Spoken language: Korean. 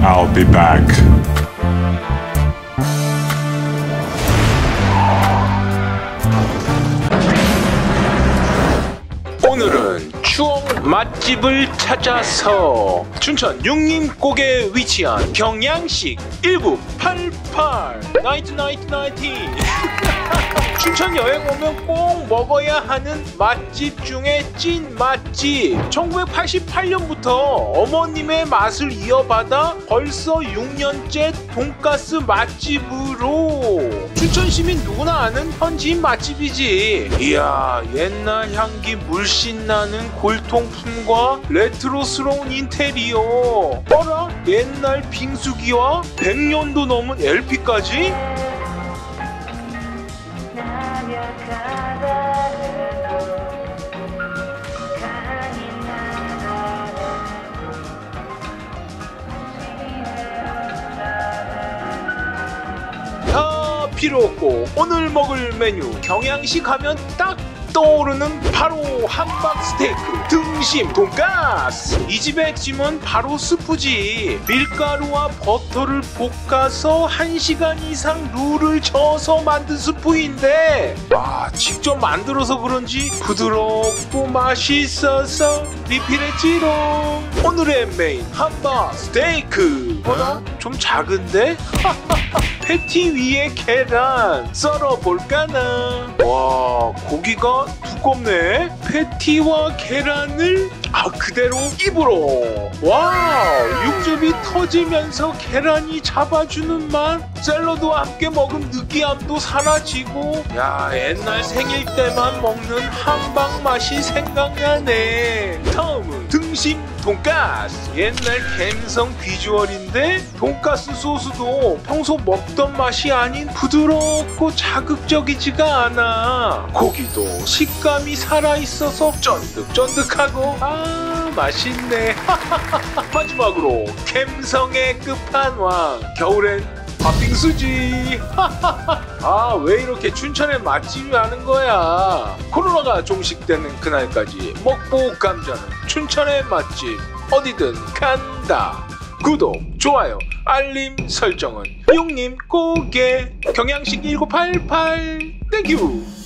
I'll be back. 오늘은 추억 맛집을 찾아서 춘천 육림곡에 위치한 경양식 1988 나이트 춘천 여행 오면 꼭 먹어야 하는 맛집 중에 찐 맛집. 1988년부터 어머님의 맛을 이어받아 벌써 6년째 돈가스 맛집으로 춘천 시민 누구나 아는 현지인 맛집이지. 이야, 옛날 향기 물씬 나는 골통품과 레트로스러운 인테리어, 어라? 옛날 빙수기와 100년도 넘은 LP까지? 다 필요 없고 오늘 먹을 메뉴 경양식 하면 딱 떠오르는 바로 함박 스테이크, 등심, 돈가스. 이 집의 핵심은 바로 스프지. 밀가루와 버터를 볶아서 1시간 이상 룰을 저어서 만든 스프인데 직접 만들어서 그런지 부드럽고 맛있어서 리필했지롱. 오늘의 메인 함박 스테이크. 좀 작은데? 패티 위에 계란 썰어볼까나. 와, 고기가 두껍네. 패티와 계란을 그대로 입으로. 와, 육즙이 터지면서 계란이 잡아주는 맛. 샐러드와 함께 먹은 느끼함도 사라지고, 야, 옛날 생일 때만 먹는 함박 맛이 생각나네. 다음은 등심 돈가스. 옛날 갬성 비주얼인데 돈가스 소스도 평소 먹던 맛이 아닌 부드럽고 자극적이지가 않아. 고기도 식감이 살아있어서 쫀득쫀득하고 맛있네. 마지막으로 갬성의 끝판왕, 겨울엔 팥빙수지. 왜 이렇게 춘천에 맛집이 많은 거야. 코로나가 종식되는 그날까지 먹보 감자는 춘천의 맛집 어디든 간다. 구독, 좋아요, 알림 설정은 육림고개 경양식 1988. 땡큐.